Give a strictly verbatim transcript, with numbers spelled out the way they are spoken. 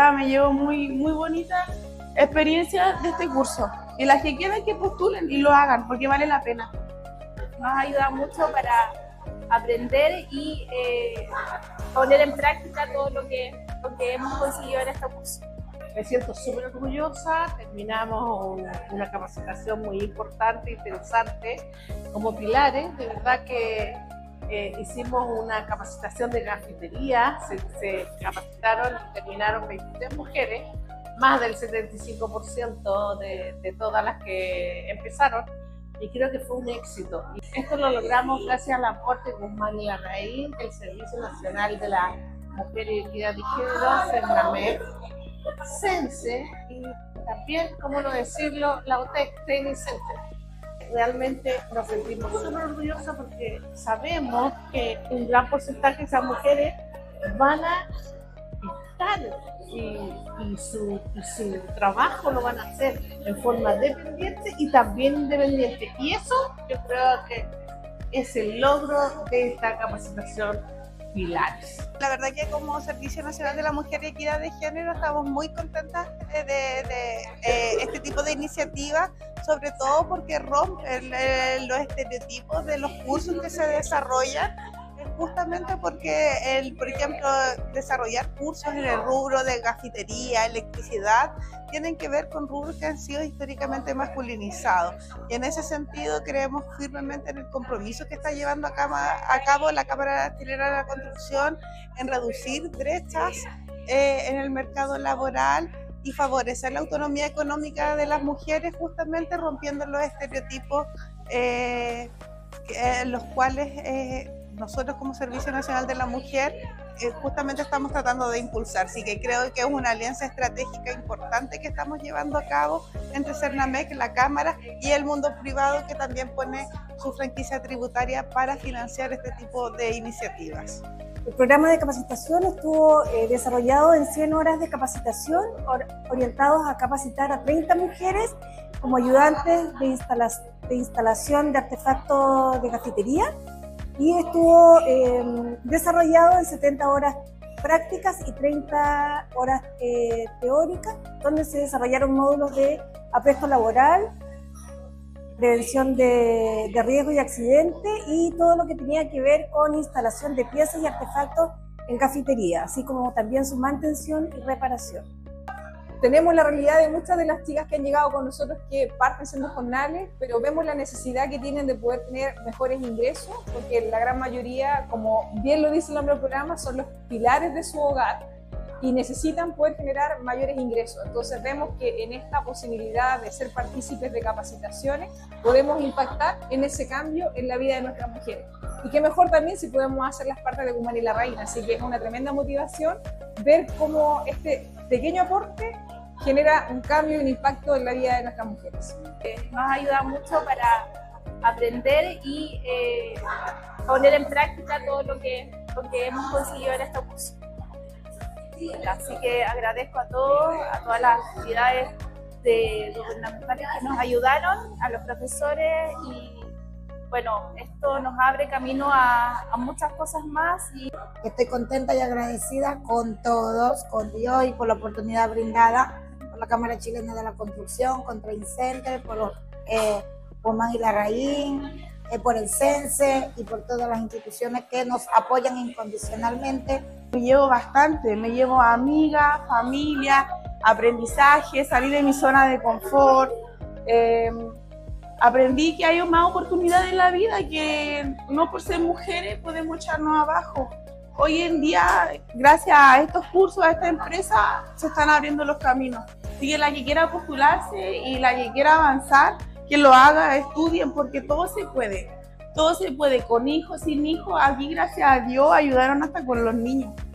verdad me llevo muy, muy bonita experiencia de este curso. Y las que quieran que postulen y lo hagan, porque vale la pena. Nos ayuda mucho para aprender y eh, poner en práctica todo lo que, lo que hemos conseguido en este curso. Me siento súper orgullosa, terminamos un, una capacitación muy importante, interesante, como pilares. De verdad que eh, hicimos una capacitación de grafitería, se, se capacitaron y terminaron veintitrés mujeres, más del setenta y cinco por ciento de, de todas las que empezaron, y creo que fue un éxito. Y esto lo logramos gracias al aporte de Guzmán y Larraín, el Servicio Nacional de la Mujer y Equidad de Género, CERNAMEC, Sense y también, cómo no decirlo, la U T E C Training Center. Realmente nos sentimos súper orgullosos porque sabemos que un gran porcentaje de esas mujeres van a estar y, y, su, y su trabajo lo van a hacer en forma dependiente y también independiente. Y eso yo creo que es el logro de esta capacitación Pilares. La verdad que como Servicio Nacional de la Mujer y Equidad de Género estamos muy contentas de, de, de eh, este tipo de iniciativas, sobre todo porque rompen eh, los estereotipos de los cursos que se desarrollan, justamente porque, el, por ejemplo, desarrollar cursos en el rubro de grafitería, electricidad, tienen que ver con rubros que han sido históricamente masculinizados. Y en ese sentido creemos firmemente en el compromiso que está llevando a cabo, a cabo la Cámara Chilena de la Construcción en reducir brechas eh, en el mercado laboral y favorecer la autonomía económica de las mujeres, justamente rompiendo los estereotipos eh, que, eh, los cuales eh, nosotros como Servicio Nacional de la Mujer eh, justamente estamos tratando de impulsar. Así que creo que es una alianza estratégica importante que estamos llevando a cabo entre CERNAMEC, la Cámara y el mundo privado, que también pone su franquicia tributaria para financiar este tipo de iniciativas. El programa de capacitación estuvo eh, desarrollado en cien horas de capacitación or, orientados a capacitar a treinta mujeres como ayudantes de, instala de instalación de artefactos de grafitería, y estuvo eh, desarrollado en setenta horas prácticas y treinta horas eh, teóricas, donde se desarrollaron módulos de apresto laboral, prevención de, de riesgo y accidente y todo lo que tenía que ver con instalación de piezas y artefactos en grafitería, así como también su mantención y reparación. Tenemos la realidad de muchas de las chicas que han llegado con nosotros que parten siendo jornales, pero vemos la necesidad que tienen de poder tener mejores ingresos, porque la gran mayoría, como bien lo dice el nombre del programa, son los pilares de su hogar y necesitan poder generar mayores ingresos. Entonces vemos que en esta posibilidad de ser partícipes de capacitaciones podemos impactar en ese cambio en la vida de nuestras mujeres. Y qué mejor también si podemos hacer las partes de Guzmán y Larraín, así que es una tremenda motivación ver cómo este pequeño aporte genera un cambio y un impacto en la vida de nuestras mujeres. Eh, nos ayuda mucho para aprender y eh, poner en práctica todo lo que, lo que hemos conseguido en este curso. Así que agradezco a todos, a todas las actividades de gubernamentales que nos ayudaron, a los profesores, y bueno, esto nos abre camino a, a muchas cosas más. Y estoy contenta y agradecida con todos, con Dios y por la oportunidad brindada por la Cámara Chilena de la Construcción, con Training Center, por los eh, Guzmán y Larraín, eh, por el Sense y por todas las instituciones que nos apoyan incondicionalmente. Me llevo bastante, me llevo amigas, familia, aprendizaje, salir de mi zona de confort. Eh, aprendí que hay más oportunidades en la vida, que no por ser mujeres podemos echarnos abajo. Hoy en día, gracias a estos cursos, a esta empresa, se están abriendo los caminos. Así que la que quiera postularse y la que quiera avanzar, que lo haga, estudien, porque todo se puede. Todo se puede, con hijos, sin hijos. Aquí, gracias a Dios, ayudaron hasta con los niños.